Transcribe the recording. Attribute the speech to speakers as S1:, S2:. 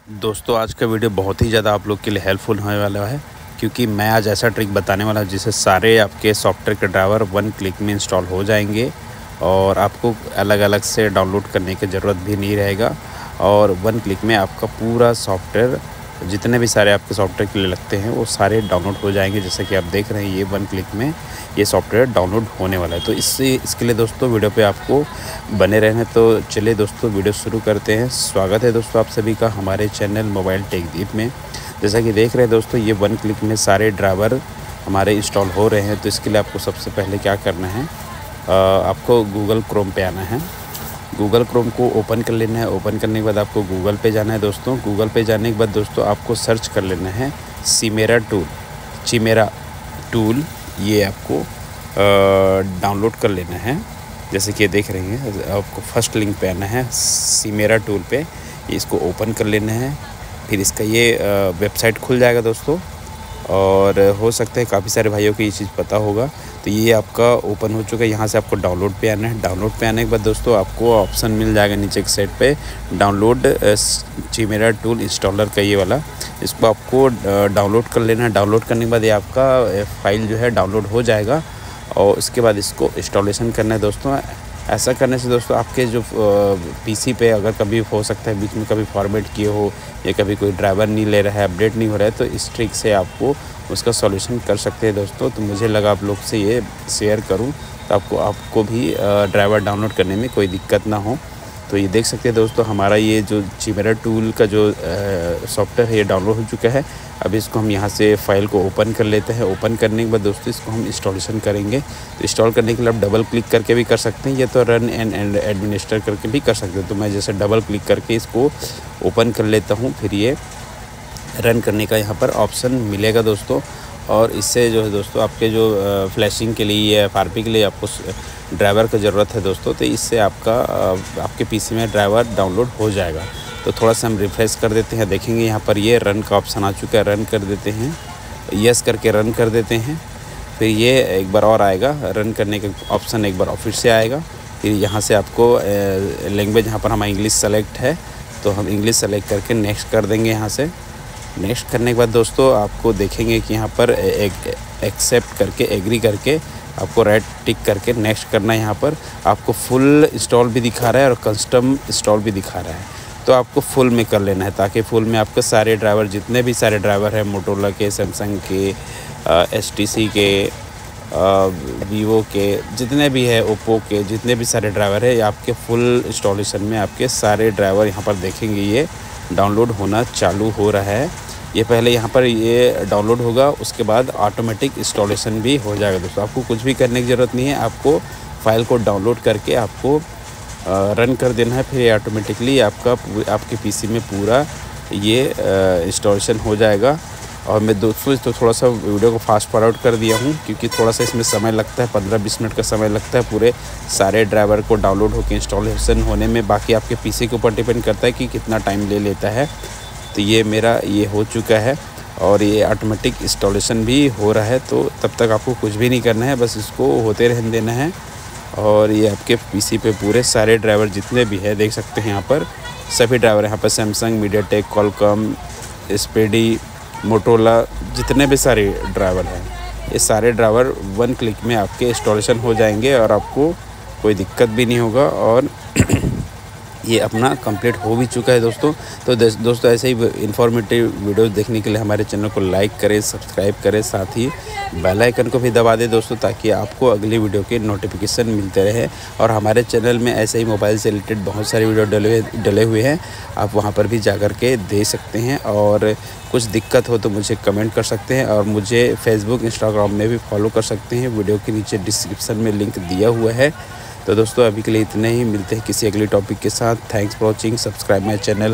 S1: दोस्तों आज का वीडियो बहुत ही ज़्यादा आप लोग के लिए हेल्पफुल होने वाला है, क्योंकि मैं आज ऐसा ट्रिक बताने वाला हूँ जिससे सारे आपके सॉफ्टवेयर के ड्राइवर वन क्लिक में इंस्टॉल हो जाएंगे और आपको अलग अलग से डाउनलोड करने की ज़रूरत भी नहीं रहेगा। और वन क्लिक में आपका पूरा सॉफ्टवेयर, जितने भी सारे आपके सॉफ्टवेयर के लिए लगते हैं, वो सारे डाउनलोड हो जाएंगे। जैसे कि आप देख रहे हैं, ये वन क्लिक में ये सॉफ्टवेयर डाउनलोड होने वाला है। तो इसके लिए दोस्तों वीडियो पे आपको बने रहना। तो चलिए दोस्तों वीडियो शुरू करते हैं। स्वागत है दोस्तों आप सभी का हमारे चैनल मोबाइल टेक दीप में। जैसा कि देख रहे हैं दोस्तों, ये वन क्लिक में सारे ड्राइवर हमारे इंस्टॉल हो रहे हैं। तो इसके लिए आपको सबसे पहले क्या करना है, आपको गूगल क्रोम पे आना है। गूगल क्रोम को ओपन कर लेना है। ओपन करने के बाद आपको गूगल पे जाना है दोस्तों। गूगल पे जाने के बाद दोस्तों आपको सर्च कर लेना है चिमेरा टूल। ये आपको डाउनलोड कर लेना है। जैसे कि देख रहे हैं, आपको फर्स्ट लिंक पे आना है चिमेरा टूल पे। इसको ओपन कर लेना है। फिर इसका ये वेबसाइट खुल जाएगा दोस्तों। और हो सकता है काफ़ी सारे भाइयों को ये चीज़ पता होगा। तो ये आपका ओपन हो चुका है। यहाँ से आपको डाउनलोड पे आना है। डाउनलोड पे आने के बाद दोस्तों आपको ऑप्शन मिल जाएगा नीचे के साइड पे, डाउनलोड चिमेरा टूल इंस्टॉलर का ये वाला। इसको आपको डाउनलोड कर लेना है। डाउनलोड करने के बाद ये आपका फाइल जो है डाउनलोड हो जाएगा और उसके बाद इसको इंस्टॉलेशन करना है दोस्तों। ऐसा करने से दोस्तों आपके जो पीसी पे अगर कभी हो सकता है बीच में कभी फॉर्मेट किए हो या कभी कोई ड्राइवर नहीं ले रहा है, अपडेट नहीं हो रहा है, तो इस ट्रिक से आपको उसका सॉल्यूशन कर सकते हैं दोस्तों। तो मुझे लगा आप लोग से ये शेयर करूं तो आपको भी ड्राइवर डाउनलोड करने में कोई दिक्कत ना हो। तो ये देख सकते हैं दोस्तों, हमारा ये जो चिमेरा टूल का जो सॉफ्टवेयर है ये डाउनलोड हो चुका है। अब इसको हम यहाँ से फाइल को ओपन कर लेते हैं। ओपन करने के बाद दोस्तों इसको हम इंस्टॉलेशन करेंगे। तो इंस्टॉल करने के लिए आप डबल क्लिक करके भी कर सकते हैं, या तो रन एंड एडमिनिस्टर करके भी कर सकते हैं। तो मैं जैसे डबल क्लिक करके इसको ओपन कर लेता हूँ, फिर ये रन करने का यहाँ पर ऑप्शन मिलेगा दोस्तों। और इससे जो है दोस्तों आपके जो फ्लैशिंग के लिए या एफआरपी के लिए आपको ड्राइवर की ज़रूरत है दोस्तों, तो इससे आपके पीसी में ड्राइवर डाउनलोड हो जाएगा। तो थोड़ा सा हम रिफ्रेश कर देते हैं। देखेंगे यहाँ पर ये रन का ऑप्शन आ चुका है। रन कर देते हैं, यस करके रन कर देते हैं। फिर ये एक बार और आएगा, रन करने का ऑप्शन एक बार और फिर से आएगा। फिर यहाँ से आपको लैंग्वेज, यहाँ पर हमारा इंग्लिश सेलेक्ट है तो हम इंग्लिश सेलेक्ट करके नेक्स्ट कर देंगे। यहाँ से नेक्स्ट करने के बाद दोस्तों आपको देखेंगे कि यहाँ पर एक्सेप्ट करके, एग्री करके आपको राइट टिक करके नेक्स्ट करना है। यहाँ पर आपको फुल इंस्टॉल भी दिखा रहा है और कस्टम इंस्टॉल भी दिखा रहा है। तो आपको फुल में कर लेना है, ताकि फुल में आपके सारे ड्राइवर, जितने भी सारे ड्राइवर हैं, मोटोरोला के, सैमसंग के, HTC के, वीवो के, जितने भी है, ओप्पो के, जितने भी सारे ड्राइवर है, आपके फुल इंस्टॉलेशन में आपके सारे ड्राइवर यहाँ पर देखेंगे ये डाउनलोड होना चालू हो रहा है। ये पहले यहाँ पर ये डाउनलोड होगा, उसके बाद ऑटोमेटिक इंस्टॉलेशन भी हो जाएगा दोस्तों। आपको कुछ भी करने की ज़रूरत नहीं है। आपको फ़ाइल को डाउनलोड करके आपको रन कर देना है। फिर ये ऑटोमेटिकली आपके पीसी में पूरा ये इंस्टॉलेशन हो जाएगा। और मैं दोस्तों तो थोड़ा सा वीडियो को फास्ट फॉरवर्ड कर दिया हूँ, क्योंकि थोड़ा सा इसमें समय लगता है, 15-20 मिनट का समय लगता है पूरे सारे ड्राइवर को डाउनलोड होकर इंस्टॉलेशन होने में। बाकी आपके पीसी के ऊपर डिपेंड करता है कि कितना टाइम ले लेता है। तो ये मेरा ये हो चुका है और ये ऑटोमेटिक इंस्टॉलेशन भी हो रहा है। तो तब तक आपको कुछ भी नहीं करना है, बस इसको होते रहने देना है। और ये आपके पीसी पे पूरे सारे ड्राइवर जितने भी है देख सकते हैं, यहाँ पर सभी ड्राइवर, यहाँ पर सैमसंग, मीडियाटेक, कॉलकॉम, स्पेडी, मोटोरोला, जितने भी सारे ड्राइवर हैं, ये सारे ड्राइवर वन क्लिक में आपके इंस्टॉलेशन हो जाएंगे और आपको कोई दिक्कत भी नहीं होगा। और ये अपना कंप्लीट हो भी चुका है दोस्तों। तो दोस्तों ऐसे ही इन्फॉर्मेटिव वीडियोस देखने के लिए हमारे चैनल को लाइक करें, सब्सक्राइब करें, साथ ही बेल आइकन को भी दबा दें दोस्तों, ताकि आपको अगली वीडियो के नोटिफिकेशन मिलते रहे। और हमारे चैनल में ऐसे ही मोबाइल से रिलेटेड बहुत सारे वीडियो डले हुए हैं, आप वहां पर भी जाकर के दे सकते हैं। और कुछ दिक्कत हो तो मुझे कमेंट कर सकते हैं और मुझे फेसबुक, इंस्टाग्राम में भी फॉलो कर सकते हैं। वीडियो के नीचे डिस्क्रिप्शन में लिंक दिया हुआ है। तो दोस्तों अभी के लिए इतने ही, मिलते हैं किसी अगले टॉपिक के साथ। Thanks for watching, subscribe my channel.